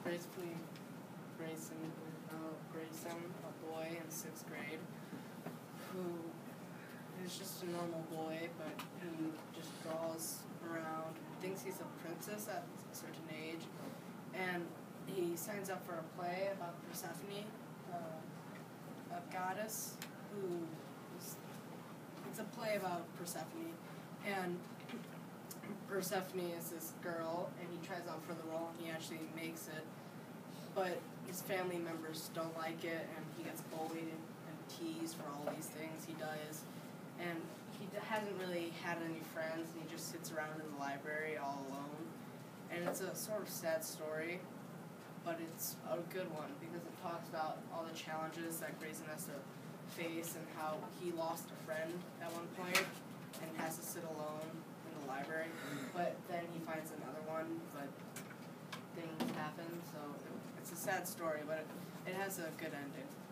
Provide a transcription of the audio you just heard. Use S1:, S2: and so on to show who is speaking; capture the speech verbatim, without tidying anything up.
S1: Gracefully, Grayson, uh, Grayson, a boy in sixth grade, who is just a normal boy, but he just draws around, thinks he's a princess at a certain age, and he signs up for a play about Persephone, uh, a goddess who is, it's a play about Persephone, and Persephone is this girl, and he tries out for the role, and he actually makes it, but his family members don't like it, and he gets bullied and teased for all these things he does, and he hasn't really had any friends, and he just sits around in the library all alone, and it's a sort of sad story, but it's a good one, because it talks about all the challenges that Grayson has to face, and how he lost a friend at one point, and has to sit alone in the library, but then he finds another one, but things happen, so it's a sad story, but it, it has a good ending.